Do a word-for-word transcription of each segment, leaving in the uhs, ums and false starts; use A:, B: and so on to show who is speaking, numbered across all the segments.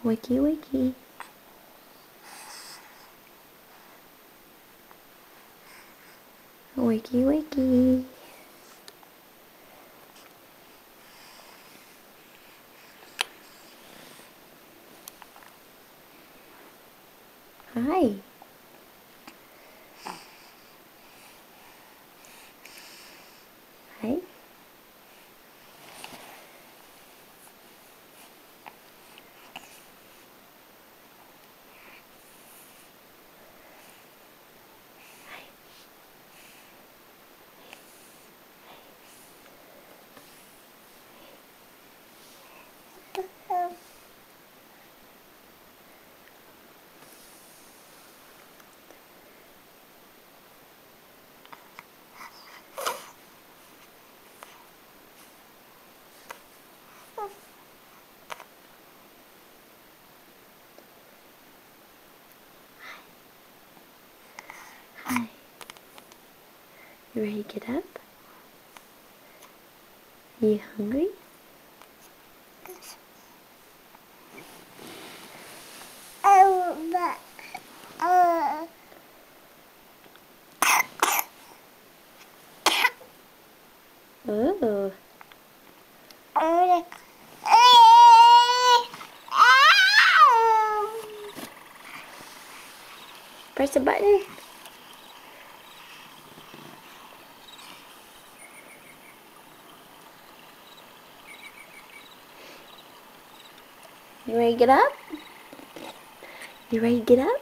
A: Wakey, wakey. Wakey, wakey. Hi. Hi. Hi. You ready to get up? You hungry? Oh. Press the button. You ready to get up? You ready to get up?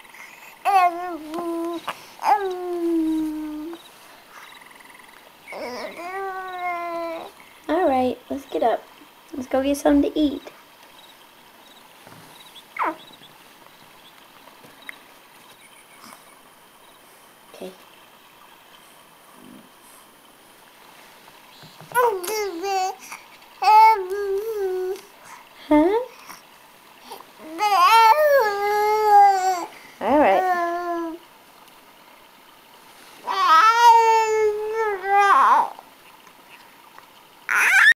A: Alright, let's get up. Let's go get something to eat. Okay.